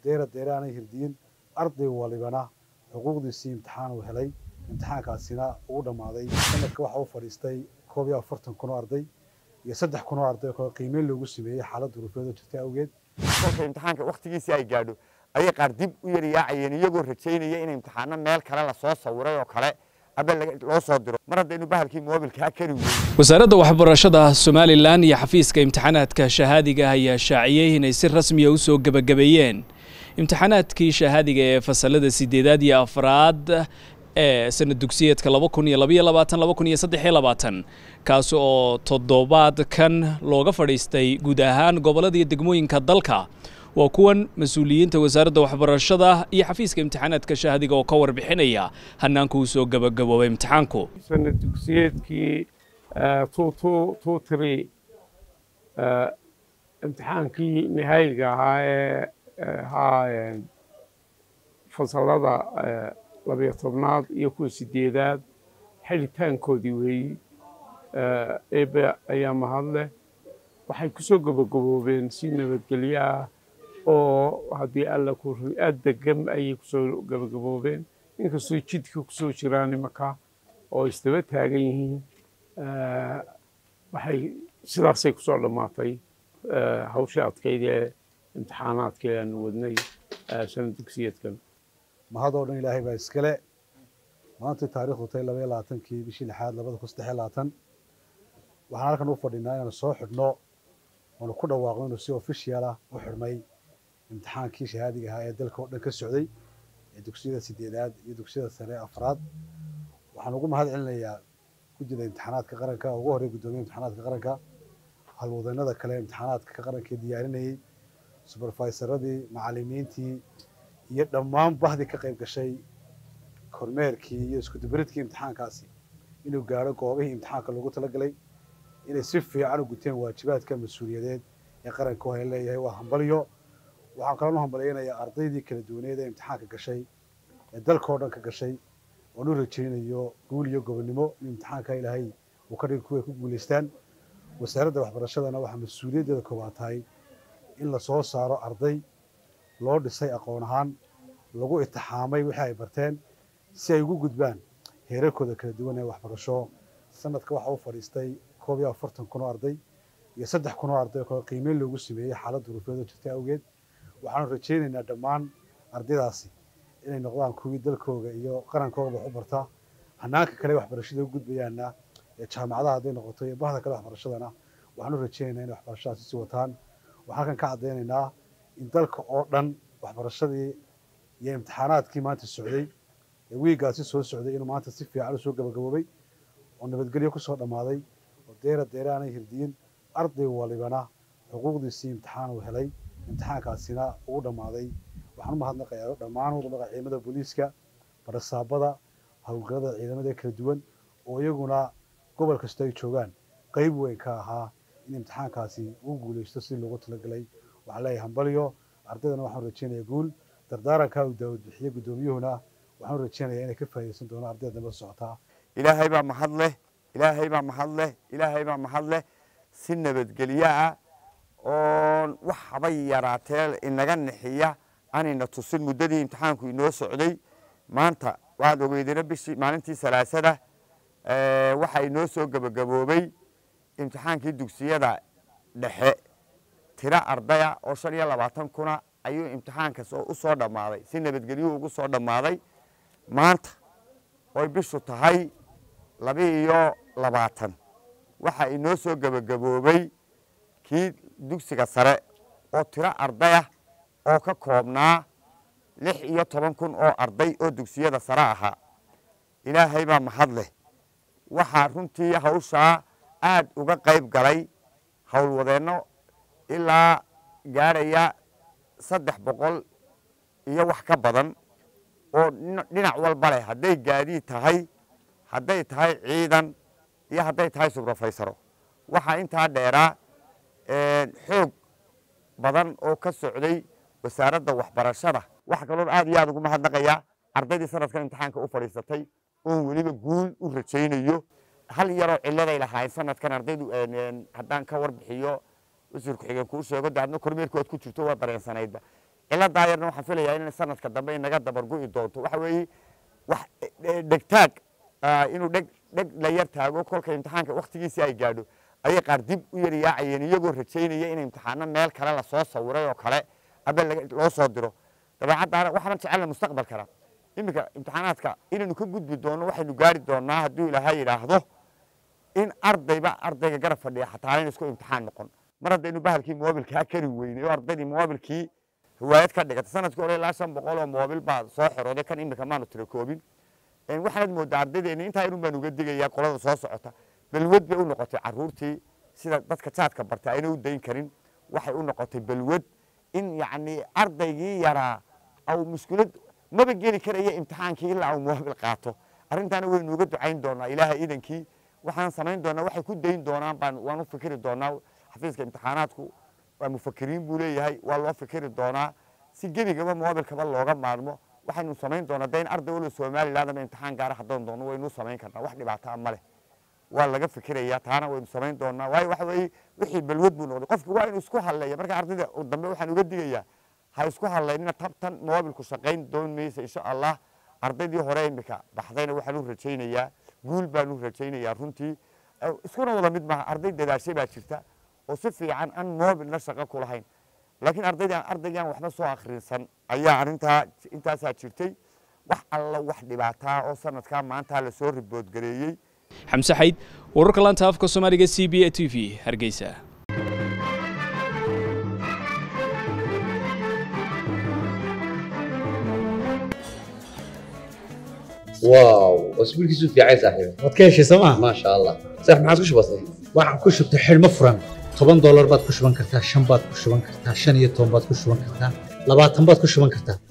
deera aanay hirdiyeen arday walibana xuquuqdiisii imtixaan uu helay imtixaankaasina uu dhamaaday sanadka waxa uu fadhiistay 41 kun oo arday iyo 3 kun oo arday oo qiimeyn loogu sameeyay xaalad duruufeed oo jirta awgeed kolka imtixaanka waqtigiisa ay gaadho ayay qaar dib u yariyaacayeen iyagoo rajaynaya in imtixaano meel kale la soo sawiray oo kale aba loo soo diro mar haddaynu bahalkii moobilka kari weyn wasaaradda waxbarashada Somaliland iyo xafiiska imtixaanaadka shahaadiga ayaa shaaciyay inay si rasmi ah u soo gabagabeeyeen imtixaanaadkii shahaadiga ee fasalada 8 iyo 4 ee sanad dugsiyeedka 2022-2023 kaas oo toddobaadkan looga fadhiistay guud ahaan gobolada iyo degmooyinka dalka waa kuwan mas'uuliyiinta wasaaradda waxbarashada iyo xafiiska imtixaanaadka shahaadiga oo ka warbixinaya hanaanka uu soo gabagaboobay imtixaanku sanad dugsiyeedkii 2023 imtixaankii nihayga ahaa ee fasalada 12aad iyo kuwa 8aad xilitaankoodii weeyey eebe ayaa mahadleh waxay ku soo gabagaboobeen si nabadgelyo ah oo haddii alla ku aad degan ayay ku soo gabagaboobeen inkastoo jidka ku soo jiraan imaka oo isdaba taagan yihiin waxay sidaasay ku soo dhammaatay hawsha adkayd ee imtixaanaadkii aan wadnay sanad dugsiyeedkan mahadoo dhan ilaahay baa iskale maanta taariikhdu tay 22kii bishii 6aad 2023 waxaan halkan u fadhinaa inaan soo xidhno oo ku dhawaaqno inuu si official ah u xirmay imtixaankii shahaadiga ahaa ee dalka oo dhan ka socday ee dugsiyada 8aad iyo dugsiyada sare 4aad waxaan ugu mahad celinayaa guddiga imtixaanaadka qaranka ugu horeey gudoomiyaha imtixaanaadka qaranka halwadeennada kale imtixaanaadka qaranka diyaarinayay supervisoradii macallimiintii iyo dhammaan bahdii ka qayb gashay kormeerkii iyo isku dubaridkii imtixaankaasi inuu gaaro goobihii imtixaanka loogu talagalay inay si fiican u guteen waajibaadka mas'uuliyadeed ee qaranku ay leeyahay waa hambalyo waxaan kaloo hambalyeynaya ardaydii kala duwaneed ee imtixaanka gashay ee dalka oo dhan ka gashay oo u rajaynayo guul iyo gobonimo in imtixaanka ilaahay uu ka dhigo kuwa ku guuleystaan wasaaradda waxbarashadana waxa mas'uuliyadeeda koobaad tahay in la soo saaro arday loo dhisay aqoon ahaan lagu imtixaamay wixii ay barteen si ay ugu gudbaan heerarkooda kala duwan ee waxbarasho sanadka waxa uu fadhiistay 41 kun oo arday iyo 3 kun oo arday oo qiimeyn loogu sameeyay xaalad duruufeed oo jirta awgeed waxaan rajaynaynaa dhammaan ardaydaasi inay noqdaan kuwii dalkooda iyo qarankooda wax u barta hanaanka kale waxbarashada u gudbayaana ee jaamacadaha haday noqoto iyo bahda kale waxbarashadana waxaan rajaynaynaa in waxbarashadaasi si wataan waxaan kan ka cadeynaynaa in dalka oo dhan waxbarashadii iyo imtixaanaadkii maanta socday ee wiigaasi soo socday inuu maanta si fiican u soo gabagaboobay oo nabadgelyo ku soo dhamaaday oo deera aanay hirdiyeen arday walibana xuquuqdiisii imtixaan uu helay imtixaankaasina uu dhamaaday waxaan u mahadnaqayaa dhammaan wadamada ciidamada booliiska barasaabada hawlgallada ciidamada kala duwan oo iyaguna gobol kasta ay joogaan qayb weyn ka ahaa in imtixaankaasi uu guuleysto si loogu talagalay waxaan leeyahay hambalyo ardaydana waxaan rajaynayaa guul dardaaranka uu daawad bixiye gudoomiyuhuna waxaan rajaynayaa inay ka faa'iideysan doonaan ardayda daba socota ilaahay baa mahad leh si nabadgelyo ah oo wax haba yaraatee inaga nixiya anina tusin muddadii imtixaanku inoo socday maanta waad ogeydina bishii maalintii salaasada waxa inoo soo gabagaboobay imtixaankii dugsiyada dhexe tira ardaya oo 25 kuna ayuu imtixaankaas u soo dhamaaday si nabadgelyo ugu soo dhamaaday maanta oo bishu tahay 22 waxa inoo soo gabagaboobay kii dugsiga sare oo tira ardaya oo ka koobnaa 16 kun oo arday oo dugsiyada sare ahaa ilaahay baa mahad leh waxa runtii hawsha aad uga qayb galay hawlwadeenno ilaa gaaraya 300 iyo wax ka badan oo dhinac walba leh hadday gaadiid tahay hadday tahay ciidan iyo hadday tahay supervisor waxa intaa dheeraa xoog badan oo ka socday wasaaradda waxbarashada waxa kaloo aad iyo aad ugu mahadnaqayaa ardaydii sanadkan imtixaanka u fadhiisatay oo weliba guul u rajaynayo hal yaroo ciladay lahayn sanadkan ardaydu haddaan ka warbixiyo wasiirku xigeen kuu sheego daadna kormeerkood ku jirto waa dareensanaydba ciladaa yarna waxaan filayaa in sanadka dambe inaga dabargu'i doonto waxa weeye wax dhegtaag inuu dheg la yar taago kolka imtixaanka waqtigiisii ay gaadho ayay qaar dib u yar yaacayeen iyagoo rajaynaya in imtixaano meel kale la soo sawiray oo kale aba loo soo diro dabeecaddaana waxaan jecelna mustaqbalkana iminka imtixaanaadka inaynu ka gudbi doono waxaynu gaari doonaa hadduu ilaahay yidhaahdo in ardayga garab fadhiya xataa in isku imtixaan noqon mar haddaynu bahalkii moobilkaa kari weynay oo ardaydii moobilkii hiwaayad ka dhigata sanadkii hore ilaa 500 oo moobil baa soo xirooday kan iminka maanu tira koobin waxaad moodaa ardaydeena intaa inuu baan uga digayaa qolada soo socota balwad bay u noqotay caruurtii sida dadka jaadka bartay ayna u dayn karin waxay u noqotay balwad in yacni ardaygii yaraa aw mushkilad maba geli karaya imtixaankii ilaa uu moobil qaato arrintaana waynu uga ducayn doonaa ilaahay idankii waxaan samayn doonaa waxay ku dayn doonaan waan u fikiri doonaa xafiiska imtixaanaadku waa mufakiriin buu leeyahay waa loo fikiri doonaa si gebigaba moobilkaba looga maarmo waxaynu samayn doonaa dayn arday wala Soomaaliland ama imtixaan gaar ah haddaan doono waynu samayn karnaa wax dhibaato ah ma leh waa laga fikirayaa taana waynu samayn doonaa waayo waxa weeye wixii balwad buu noqday qofku waa inuu isku hadleeyo marka ardayda dambe waxaan uga digayaa ha isku hadleynina tabtan moobilku shaqayn doonaysa insha Allah ardaydii hore imika baxdayna waxaan u rajaynayaa guul baan u rajaynayaa runtii iskuna wada mid maaha arday dadaashay baa jirta oo si fiican aan moobil la shaqo ku lahayn laakiin ardaygan waxba soo akhrisan ayaa arinta intaasaa jirtay wax alla wax dhibaataa oo sanadka maanta la soo ribood gareeyay xamse xayd wararka laanta afka Soomaaliga CBA TV Hargeysa واو اسبوع كيسو في عايز صاحبي waad ka heshay sooma ما شاء الله صح ما عادش بسيط waxaan ku shubtay xilmo furan $10 baad ku shuban kartaa 5 baad ku shuban kartaa 15 baad ku shuban kartaa 20 baad ku shuban kartaa